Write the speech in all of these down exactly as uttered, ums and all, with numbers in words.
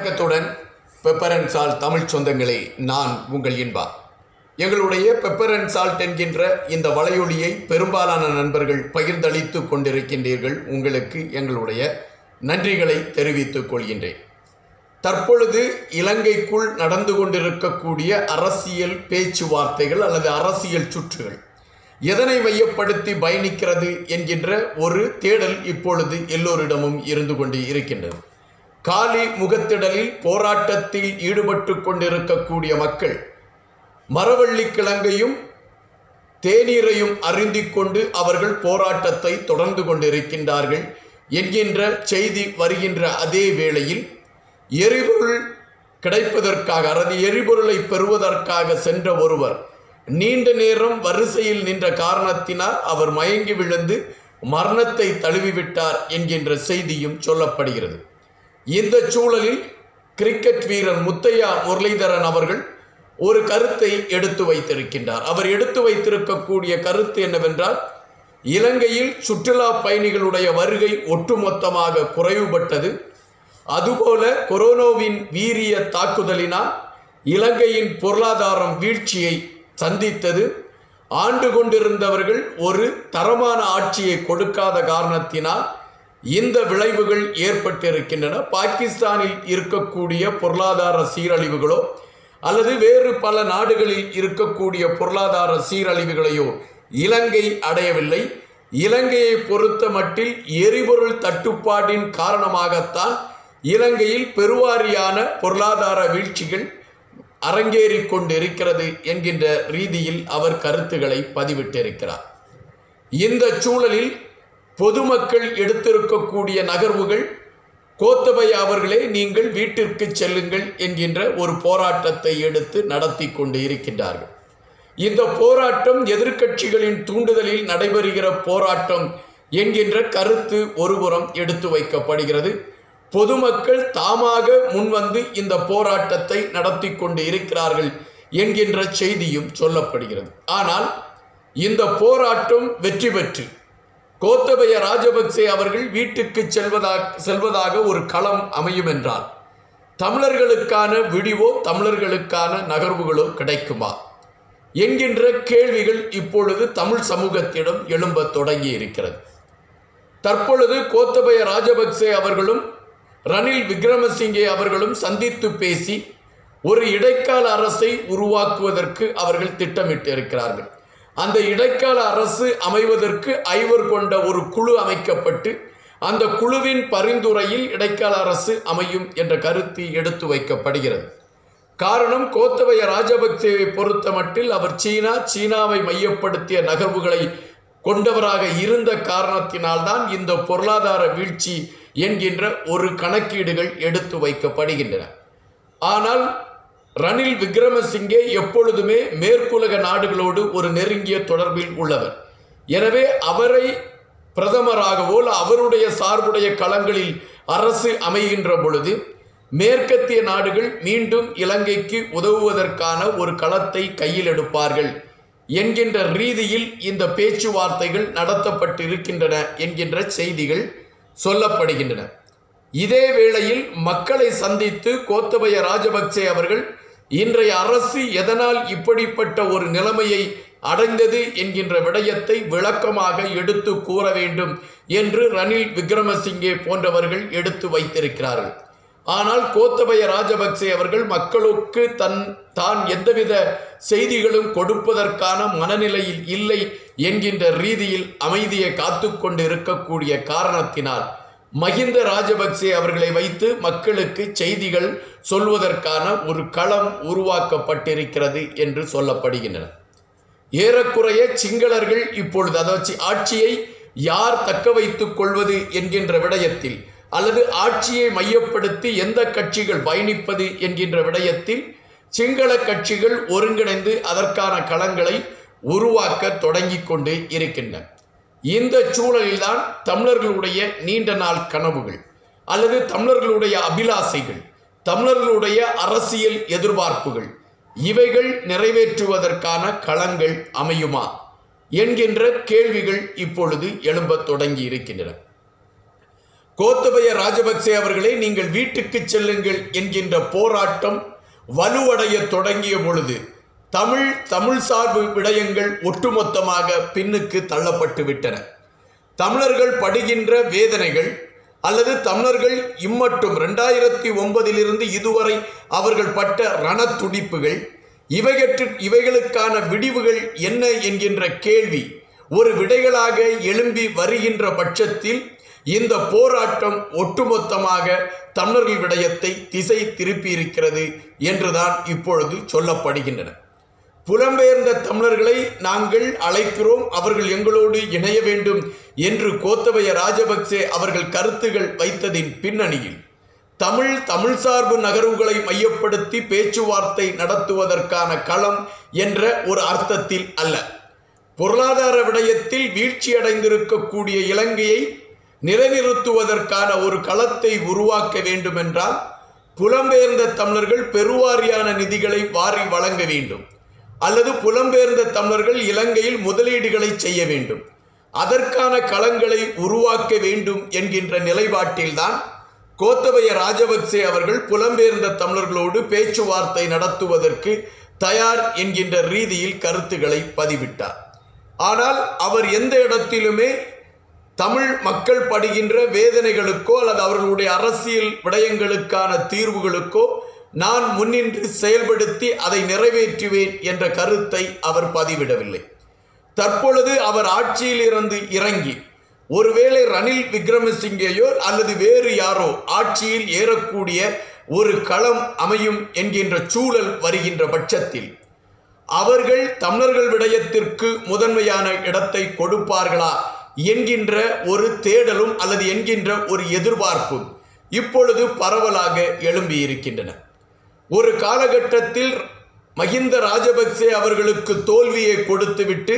வணக்கத்துடன் pepper and salt Tamil சொந்தங்களே, நான் உங்கள் இன்பா. எங்களுடைய பெப்பர் அண்ட் சால்ட் என்கின்ற இந்த வலையொலியை பெரும்பாலான நண்பர்கள் பகிர்ந்தளித்து கொண்டிருக்கின்றீர்கள். உங்களுக்கு எங்களுடைய நன்றிகளை தெரிவித்துக் கொள்கின்றேன். தற்பொழுது இலங்கைக்குள் நடந்து கொண்டிருக்கக்கூடிய அரசியல் பேச்சுவார்த்தைகள் அல்லது அரசியல் சுற்றுகள் எதனை மையப்படுத்தி பயணிக்கிறது என்கின்ற ஒரு தேடல் இப்பொழுது எல்லோரிடமும் இருந்து கொண்டு இருக்கின்றது. காலி முகத்திடலில் போராட்டத்தில் ஈடுபட்டு கொண்டிருக்கக்கூடிய மக்கள் மரவள்ளி கிழங்கையும் தேநீரையும் அருந்திக் கொண்டு அவர்கள் போராட்டத்தை தொடர்ந்து கொண்டிருக்கின்றார்கள் என்கின்ற செய்தி வருகின்ற அதே வேளையில் எரிபொருள் கிடைப்பதற்காக அல்லது எரிபொருளை பெறுவதற்காக சென்ற ஒருவர் நீண்ட நேரம் வரிசையில் நின்ற காரணத்தினால் அவர் மயங்கி விழுந்து மரணத்தை தழுவிவிட்டார் என்கின்ற செய்தியும் சொல்லப்படுகிறது. இந்த சூழலில் கிரிக்கெட் வீரர் முத்தையா முரளிதரன் அவர்கள் ஒரு கருத்தை எடுத்து வைத்திருக்கின்றார். அவர் எடுத்து வைத்திருக்கக்கூடிய கருத்து என்னவென்றால், இலங்கையில் சுற்றுலா பயணிகளுடைய வருகை ஒட்டுமொத்தமாக குறைவுபட்டது. அதுபோல கொரோனாவின் வீரிய தாக்குதலினால் இலங்கையின் பொருளாதாரம் வீழ்ச்சியை சந்தித்தது. ஆண்டு கொண்டிருந்தவர்கள் ஒரு தரமான ஆட்சியை கொடுக்காத காரணத்தினால் இந்த விளைவுகள் ஏற்பட்டிருக்கின்றன. பாகிஸ்தானில் இருக்கக்கூடிய பொருளாதார சீரழிவுகளோ அல்லது வேறு பல நாடுகளில் இருக்கக்கூடிய பொருளாதார சீரழிவுகளையோ இலங்கை அடையவில்லை. இலங்கையை பொறுத்த மட்டில் எரிபொருள் தட்டுப்பாட்டின் காரணமாகத்தான் இலங்கையில் பெருவாரியான பொருளாதார வீழ்ச்சிகள் அரங்கேறி கொண்டிருக்கிறது என்கின்ற ரீதியில் அவர் கருத்துக்களை பதிவிட்டிருக்கிறார். இந்த சூழலில் பொதுமக்கள் எடுத்திருக்கக்கூடிய நகர்வுகள், கோத்தபய அவர்களே நீங்கள் வீட்டிற்கு செல்லுங்கள் என்கின்ற ஒரு போராட்டத்தை எடுத்து நடத்தி கொண்டு இருக்கின்றார்கள். இந்த போராட்டம் எதிர்க்கட்சிகளின் தூண்டுதலில் நடைபெறுகிற போராட்டம் என்கின்ற கருத்து ஒருபுறம் எடுத்து வைக்கப்படுகிறது. பொதுமக்கள் தாமாக முன்வந்து இந்த போராட்டத்தை நடத்தி கொண்டு இருக்கிறார்கள் என்கின்ற செய்தியும் சொல்லப்படுகிறது. ஆனால் இந்த போராட்டம் வெற்றி பெற்று கோத்தபய ராஜபக்சே அவர்கள் வீட்டுக்கு செல்வதாக செல்வதாக ஒரு களம் அமையும் என்றால் தமிழர்களுக்கான விடிவோ தமிழர்களுக்கான நகர்வுகளோ கிடைக்குமா என்கின்ற கேள்விகள் இப்பொழுது தமிழ் சமூகத்திடம் எழும்ப தொடங்கி இருக்கிறது. தற்பொழுது கோத்தபய ராஜபக்சே அவர்களும் ரணில் விக்ரமசிங்கே அவர்களும் சந்தித்து பேசி ஒரு இடைக்கால அரசை உருவாக்குவதற்கு அவர்கள் திட்டமிட்டு இருக்கிறார்கள். அந்த இடைக்கால அரசு அமைவதற்கு ஐவர் கொண்ட ஒரு குழு அமைக்கப்பட்டு அந்த குழுவின் பரிந்துரையில் இடைக்கால அரசு அமையும் என்ற கருத்து எடுத்து வைக்கப்படுகிறது. காரணம், கோத்தபய ராஜபக்சேவை பொறுத்த மட்டில் அவர் சீனா சீனாவை மையப்படுத்திய நகர்வுகளை கொண்டவராக இருந்த காரணத்தினால்தான் இந்த பொருளாதார வீழ்ச்சி என்கின்ற ஒரு கணக்கீடுகள் எடுத்து வைக்கப்படுகின்றன. ஆனால் ரணில் விக்ரமசிங்கே எப்பொழுதுமே மேற்குலக நாடுகளோடு ஒரு நெருங்கிய தொடர்பில் உள்ளவர். எனவே அவரை பிரதமராகவோ அவருடைய சார்புடைய களங்களில் அரசு அமைகின்ற பொழுது மேற்கத்திய நாடுகள் மீண்டும் இலங்கைக்கு உதவுவதற்கான ஒரு களத்தை கையில் எடுப்பார்கள் என்கின்ற ரீதியில் இந்த பேச்சுவார்த்தைகள் நடத்தப்பட்டிருக்கின்றன என்கின்ற செய்திகள் சொல்லப்படுகின்றன. இதே வேளையில் மக்களை சந்தித்து கோத்தபய ராஜபக்சே அவர்கள் இன்றைய அரசு எதனால் இப்படிப்பட்ட ஒரு நிலைமையை அடைந்தது என்கின்ற விடயத்தை விளக்கமாக எடுத்து கூற வேண்டும் என்று ரணில் விக்ரமசிங்கே போன்றவர்கள் எடுத்து வைத்திருக்கிறார்கள். ஆனால் கோத்தபய ராஜபக்சே அவர்கள் மக்களுக்கு தன் தான் எந்தவித செய்திகளும் கொடுப்பதற்கான மனநிலையில் இல்லை என்கின்ற ரீதியில் அமைதியை காத்து கொண்டு இருக்கக்கூடிய காரணத்தினால் மஹிந்த ராஜபக்சே அவர்களை வைத்து மக்களுக்கு செய்திகள் சொல்வதற்கான ஒரு களம் உருவாக்கப்பட்டிருக்கிறது என்று சொல்லப்படுகின்றன. ஏறக்குறைய சிங்களர்கள் இப்பொழுது அதாவது ஆட்சியை யார் தக்க வைத்துக் கொள்வது என்கின்ற விடயத்தில் அல்லது ஆட்சியை மையப்படுத்தி எந்த கட்சிகள் பயணிப்பது என்கின்ற விடயத்தில் சிங்கள கட்சிகள் ஒருங்கிணைந்து அதற்கான களங்களை உருவாக்க தொடங்கி கொண்டு இருக்கின்றன. இந்த சூழலில்தான் தமிழர்களுடைய நீண்ட நாள் கனவுகள் அல்லது தமிழர்களுடைய அபிலாசைகள், தமிழர்களுடைய அரசியல் எதிர்பார்ப்புகள் இவைகள் நிறைவேற்றுவதற்கான களங்கள் அமையுமா என்கின்ற கேள்விகள் இப்பொழுது எழும்பத் தொடங்கி இருக்கின்றன. கோத்தபய ராஜபக்சே அவர்களே, நீங்கள் வீட்டுக்கு செல்லுங்கள் என்கின்ற போராட்டம் வலுவடைய தொடங்கிய பொழுது தமிழ் தமிழ் சார்பு விடயங்கள் ஒட்டுமொத்தமாக பின்னுக்கு தள்ளப்பட்டு விட்டன. தமிழர்கள் படுகின்ற வேதனைகள் அல்லது தமிழர்கள் இம்மட்டும் ரெண்டாயிரத்தி ஒன்பதிலிருந்து இதுவரை அவர்கள் பட்ட ரணத்துடிப்புகள், இவைகற்று இவைகளுக்கான விடிவுகள் என்ன என்கின்ற கேள்வி ஒரு விடைகளாக எழும்பி வருகின்ற பட்சத்தில் இந்த போராட்டம் ஒட்டுமொத்தமாக தமிழர்கள் விடயத்தை திசை திருப்பி இருக்கிறது என்றுதான் இப்பொழுது சொல்லப்படுகின்றன. புலம்பெயர்ந்த தமிழர்களை நாங்கள் அழைக்கிறோம், அவர்கள் எங்களோடு இணைய வேண்டும் என்று கோத்தபய ராஜபக்சே அவர்கள் கருத்துகள் வைத்ததின் பின்னணியில் தமிழ் தமிழ் சார்பு நகர்வுகளை மையப்படுத்தி பேச்சுவார்த்தை நடத்துவதற்கான களம் என்ற ஒரு அர்த்தத்தில் அல்ல. பொருளாதார விடயத்தில் வீழ்ச்சியடைந்திருக்கக்கூடிய இலங்கையை நிலைநிறுத்துவதற்கான ஒரு களத்தை உருவாக்க வேண்டுமென்றால் புலம்பெயர்ந்த தமிழர்கள் பெருவாரியான நிதிகளை வாரி வழங்க வேண்டும், அல்லது புலம்பெயர்ந்த தமிழர்கள் இலங்கையில் முதலீடுகளை செய்ய வேண்டும், அதற்கான களங்களை உருவாக்க வேண்டும் என்கின்ற நிலைப்பாட்டில்தான் கோத்தபய ராஜபக்சே அவர்கள் புலம்பெயர்ந்த தமிழர்களோடு பேச்சுவார்த்தை நடத்துவதற்கு தயார் என்கின்ற ரீதியில் கருத்துக்களை பதிவிட்டார். ஆனால் அவர் எந்த இடத்திலுமே தமிழ் மக்கள் படுகின்ற வேதனைகளுக்கோ அல்லது அவர்களுடைய அரசியல் விடயங்களுக்கான தீர்வுகளுக்கோ நான் முன்னின்று செயல்படுத்தி அதை நிறைவேற்றுவேன் என்ற கருத்தை அவர் பதிவிடவில்லை. தற்பொழுது அவர் ஆட்சியில் இருந்து இறங்கி ஒருவேளை ரணில் விக்ரமசிங்கேயோ அல்லது வேறு யாரோ ஆட்சியில் ஏறக்கூடிய ஒரு களம் அமையும் என்கின்ற சூழல் வருகின்ற பட்சத்தில் அவர்கள் தமிழர்கள் விடயத்திற்கு முதன்மையான இடத்தை கொடுப்பார்களா என்கின்ற ஒரு தேடலும் அல்லது என்கின்ற ஒரு எதிர்பார்ப்பும் இப்பொழுது பரவலாக எழும்பியிருக்கின்றன. ஒரு காலகட்டத்தில் மஹிந்த ராஜபக்சே அவர்களுக்கு தோல்வியை கொடுத்துவிட்டு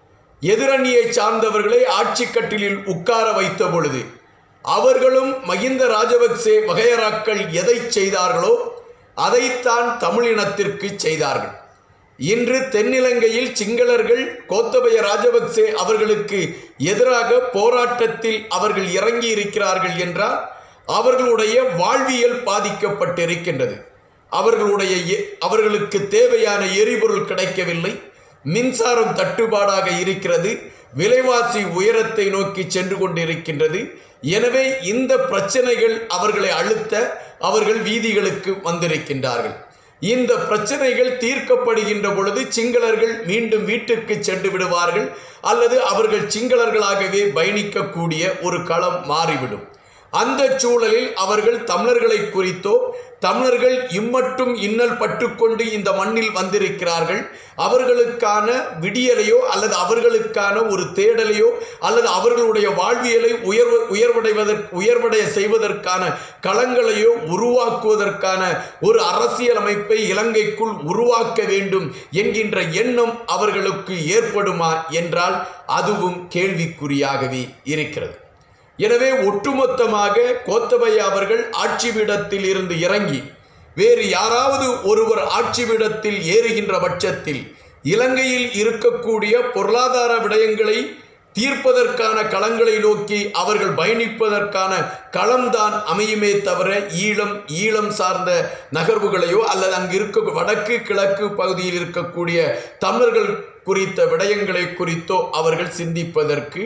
எதிரணியை சார்ந்தவர்களை ஆட்சி கட்டிலில் உட்கார வைத்த பொழுது அவர்களும் மஹிந்த ராஜபக்சே வகையறாக்கள் எதை செய்தார்களோ அதைத்தான் தமிழினத்திற்கு செய்தார்கள். இன்று தென்னிலங்கையில் சிங்களர்கள் கோத்தபய ராஜபக்சே அவர்களுக்கு எதிராக போராட்டத்தில் அவர்கள் இறங்கி இருக்கிறார்கள் என்றால் அவர்களுடைய வாழ்வியல் பாதிக்கப்பட்டிருக்கின்றது. அவர்களுடைய அவர்களுக்கு தேவையான எரிபொருள் கிடைக்கவில்லை, மின்சாரம் தட்டுப்பாடாக இருக்கிறது, விலைவாசி உயரத்தை நோக்கி சென்று கொண்டிருக்கின்றது. எனவே இந்த பிரச்சனைகள் அவர்களை அழுத்த அவர்கள் வீதிகளுக்கு வந்திருக்கின்றார்கள். இந்த பிரச்சனைகள் தீர்க்கப்படுகின்ற பொழுது சிங்களர்கள் மீண்டும் வீட்டுக்கு சென்று விடுவார்கள், அல்லது அவர்கள் சிங்களர்களாகவே பயணிக்கக்கூடிய ஒரு களம் மாறிவிடும். அந்த சூழலில் அவர்கள் தமிழர்களை குறித்தோ தமிழர்கள் இம்மட்டும் இன்னல் பட்டுக்கொண்டு இந்த மண்ணில் வந்திருக்கிறார்கள், அவர்களுக்கான விடியலையோ அல்லது அவர்களுக்கான ஒரு தேடலையோ அல்லது அவர்களுடைய வாழ்வியலை உயர்வு உயர்வடைவதற்கு உயர்வடைய செய்வதற்கான களங்களையோ உருவாக்குவதற்கான ஒரு அரசியலமைப்பை இலங்கைக்குள் உருவாக்க வேண்டும் என்கின்ற எண்ணம் அவர்களுக்கு ஏற்படுமா என்றால் அதுவும் கேள்விக்குறியாகவே இருக்கிறது. எனவே ஒட்டுமொத்தமாக கோத்தபய அவர்கள் ஆட்சி பீடத்தில் இருந்து இறங்கி வேறு யாராவது ஒருவர் ஆட்சி பீடத்தில் ஏறுகின்ற பட்சத்தில் இலங்கையில் இருக்கக்கூடிய பொருளாதார விடயங்களை தீர்ப்பதற்கான களங்களை நோக்கி அவர்கள் பயணிப்பதற்கான களம்தான் அமையுமே தவிர ஈழம் ஈழம் சார்ந்த நகர்வுகளையோ அல்லது அங்கு இருக்க வடக்கு கிழக்கு பகுதியில் இருக்கக்கூடிய தமிழர்கள் குறித்த விடயங்களை குறித்தோ அவர்கள் சிந்திப்பதற்கு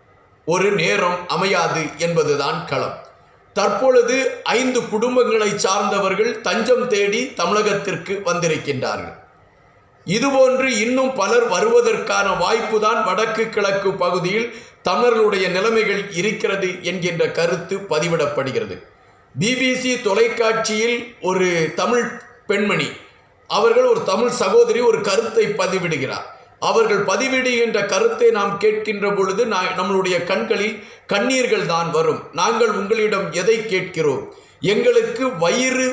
ஒரு நேரம் அமையாது என்பதுதான் களம். தற்பொழுது ஐந்து குடும்பங்களை சார்ந்தவர்கள் தஞ்சம் தேடி தமிழகத்திற்கு வந்திருக்கின்றார்கள். இதுபோன்று இன்னும் பலர் வருவதற்கான வாய்ப்பு தான் வடக்கு கிழக்கு பகுதியில் தமிழர்களுடைய நிலைமைகள் இருக்கிறது என்கின்ற கருத்து பதிவிடப்படுகிறது. பிபிசி தொலைக்காட்சியில் ஒரு தமிழ் பெண்மணி அவர்கள் ஒரு தமிழ் சகோதரி ஒரு கருத்தை பதிவிடுகிறார். அவர்கள் பதிவிடுகின்ற கருத்தை நாம் கேட்கின்ற பொழுது நம்மளுடைய கண்களில் கண்ணீர்கள் தான் வரும். நாங்கள் உங்களிடம் எதை கேட்கிறோம்? எங்களுக்கு வயிறு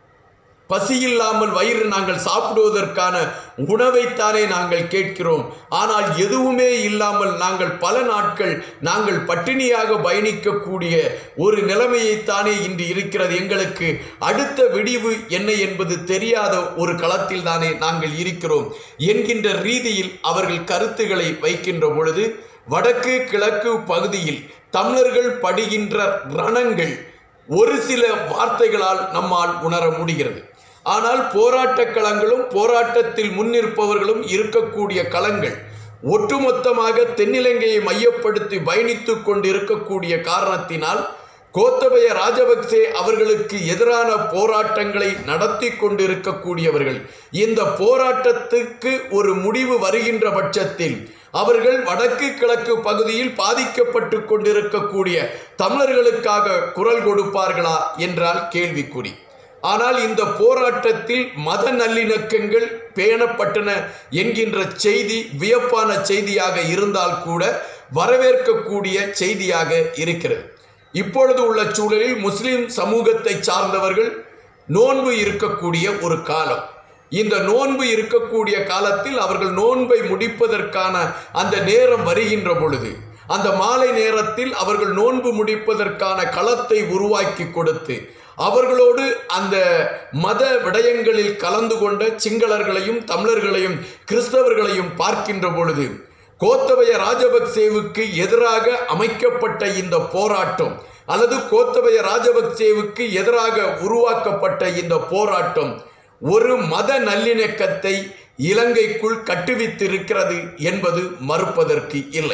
பசியில்லாமல் வயிறு நாங்கள் சாப்பிடுவதற்கான உணவைத்தானே நாங்கள் கேட்கிறோம். ஆனால் எதுவுமே இல்லாமல் நாங்கள் பல நாட்கள் நாங்கள் பட்டினியாக பயணிக்கக்கூடிய ஒரு நிலைமையைத்தானே இன்று இருக்கிறது. எங்களுக்கு அடுத்த விடிவு என்ன என்பது தெரியாத ஒரு களத்தில் தானே நாங்கள் இருக்கிறோம் என்கின்ற ரீதியில் அவர்கள் கருத்துக்களை வைக்கின்ற பொழுது வடக்கு கிழக்கு பகுதியில் தமிழர்கள் படுகின்ற ரணங்கள் ஒரு சில வார்த்தைகளால் நம்மால் உணர முடிகிறது. ஆனால் போராட்ட களங்களும் போராட்டத்தில் முன்னிற்பவர்களும் இருக்கக்கூடிய களங்கள் ஒட்டுமொத்தமாக தென்னிலங்கையை மையப்படுத்தி பயணித்து கொண்டு இருக்கக்கூடிய காரணத்தினால் கோத்தபய ராஜபக்சே அவர்களுக்கு எதிரான போராட்டங்களை நடத்தி கொண்டிருக்கக்கூடியவர்கள் இந்த போராட்டத்துக்கு ஒரு முடிவு வருகின்ற பட்சத்தில் அவர்கள் வடக்கு கிழக்கு பகுதியில் பாதிக்கப்பட்டு கொண்டிருக்கக்கூடிய தமிழர்களுக்காக குரல் கொடுப்பார்களா என்றால் கேள்விக்குறி. ஆனால் இந்த போராட்டத்தில் மத நல்லிணக்கங்கள் பேணப்பட்டன என்கின்ற செய்தி வியப்பான செய்தியாக இருந்தால் கூட வரவேற்கக்கூடிய செய்தியாக இருக்கிறது. இப்பொழுது உள்ள சூழலில் முஸ்லிம் சமூகத்தை சார்ந்தவர்கள் நோன்பு இருக்கக்கூடிய ஒரு காலம். இந்த நோன்பு இருக்கக்கூடிய காலத்தில் அவர்கள் நோன்பை முடிப்பதற்கான அந்த நேரம் வருகின்ற பொழுது அந்த மாலை நேரத்தில் அவர்கள் நோன்பு முடிப்பதற்கான களத்தை உருவாக்கி கொடுத்து அவர்களோடு அந்த மத விடயங்களில் கலந்து கொண்ட சிங்களர்களையும் தமிழர்களையும் கிறிஸ்தவர்களையும் பார்க்கின்ற பொழுது கோத்தபய ராஜபக்சேவுக்கு எதிராக அமைக்கப்பட்ட இந்த போராட்டம் அல்லது கோத்தபய ராஜபக்சேவுக்கு எதிராக உருவாக்கப்பட்ட இந்த போராட்டம் ஒரு மத நல்லிணக்கத்தை இலங்கைக்குள் கட்டுவித்திருக்கிறது என்பது மறுப்பதற்கு இல்லை.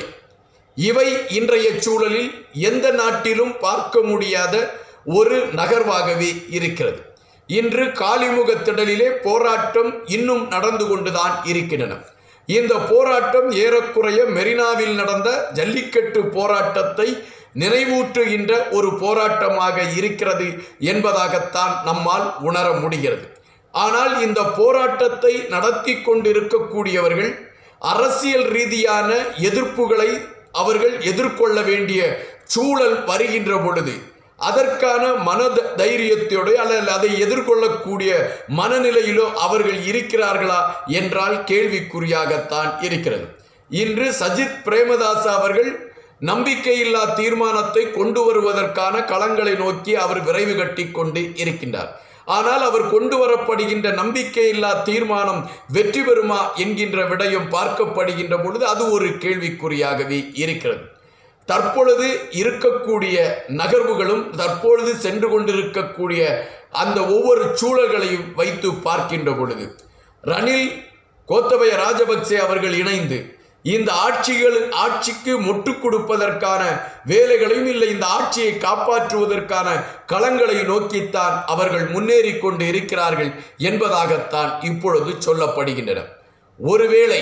இவை இன்றைய சூழலில் எந்த நாட்டிலும் பார்க்க முடியாத ஒரு நகர்வாகவே இருக்கிறது. இன்று காலிமுகத்திடலிலே போராட்டம் இன்னும் நடந்து கொண்டுதான் இருக்கின்றன. இந்த போராட்டம் ஏறக்குறைய மெரினாவில் நடந்த ஜல்லிக்கட்டு போராட்டத்தை நினைவூற்றுகின்ற ஒரு போராட்டமாக இருக்கிறது என்பதாகத்தான் நம்மால் உணர முடிகிறது. ஆனால் இந்த போராட்டத்தை நடத்தி கொண்டிருக்கக்கூடியவர்கள் அரசியல் ரீதியான எதிர்ப்புகளை அவர்கள் எதிர்கொள்ள வேண்டிய சூழல் வருகின்ற பொழுது அதற்கான மன தைரியத்தோடு அல்லது அதை எதிர்கொள்ளக்கூடிய மனநிலையிலோ அவர்கள் இருக்கிறார்களா என்றால் கேள்விக்குறியாகத்தான் இருக்கிறது. இன்று சஜித் பிரேமதாச அவர்கள் நம்பிக்கையில்லா தீர்மானத்தை கொண்டு வருவதற்கான களங்களை நோக்கி அவர் விரைவு கட்டி கொண்டு இருக்கின்றார். ஆனால் அவர் கொண்டு வரப்படுகின்ற நம்பிக்கையில்லா தீர்மானம் வெற்றி பெறுமா என்கின்ற விடயம் பார்க்கப்படுகின்ற பொழுது அது ஒரு கேள்விக்குறியாகவே இருக்கிறது. தற்பொழுது இருக்கக்கூடிய நகர்வுகளும் தற்பொழுது சென்று கொண்டிருக்கக்கூடிய அந்த ஒவ்வொரு சூழல்களையும் வைத்து பார்க்கின்ற பொழுது ரணில் கோத்தபய ராஜபக்சே அவர்கள் இணைந்து இந்த ஆட்சிகள் ஆட்சிக்கு முட்டு கொடுப்பதற்கான வேலைகளையும் இல்லை இந்த ஆட்சியை காப்பாற்றுவதற்கான களங்களை நோக்கித்தான் அவர்கள் முன்னேறி கொண்டு இருக்கிறார்கள் என்பதாகத்தான் இப்பொழுது சொல்லப்படுகின்றன. ஒருவேளை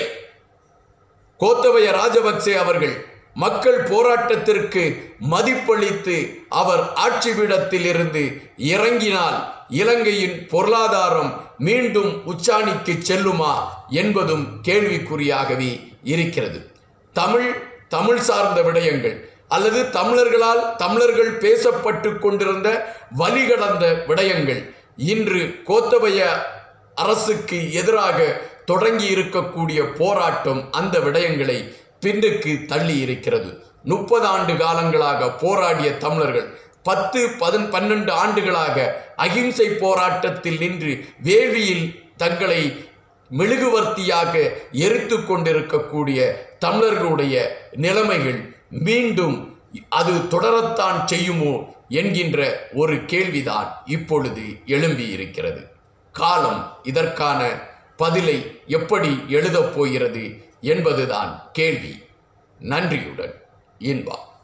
கோத்தபய ராஜபக்சே அவர்கள் மக்கள் போராட்டத்திற்கு மதிப்பளித்து அவர் ஆட்சி பீடத்தில் இருந்து இறங்கினால் இலங்கையின் பொருளாதாரம் மீண்டும் உச்சாணிக்கு செல்லுமா என்பதும் கேள்விக்குறியாகவே இருக்கிறது. தமிழ் தமிழ் சார்ந்த விடயங்கள் அல்லது தமிழர்களால் தமிழர்கள் பேசப்பட்டு கொண்டிருந்த வழிகடந்த விடயங்கள் இன்று கோத்தபய அரசுக்கு எதிராக தொடங்கி இருக்கக்கூடிய போராட்டம் அந்த விடயங்களை பின்னுக்கு தள்ளி இருக்கிறது. முப்பது ஆண்டு காலங்களாக போராடிய தமிழர்கள் பத்து பதின் பன்னெண்டு ஆண்டுகளாக அகிம்சை போராட்டத்தில் நின்று வேள்வியில் தங்களை மெழுகுவர்த்தியாக எரித்து கொண்டிருக்கக்கூடிய தமிழர்களுடைய நிலைமைகள் மீண்டும் அது தொடரத்தான் செய்யுமோ என்கின்ற ஒரு கேள்விதான் இப்பொழுது எழும்பி இருக்கிறது. காலம் இதற்கான பதிலை எப்படி எழுதப் போகிறது என்பதுதான் கேள்வி. நன்றியுடன் இன்பா.